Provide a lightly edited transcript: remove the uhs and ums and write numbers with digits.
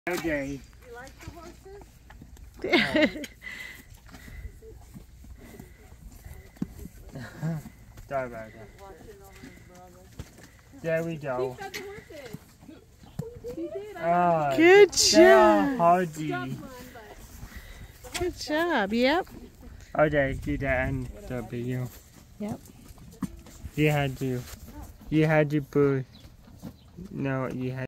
Okay. You like the horses? Sorry about that. There we go. He fed the horses. He did. They're Good all job. hardy. Good job. Yep. Okay, do that and the video. Yep. You had to put, no, you had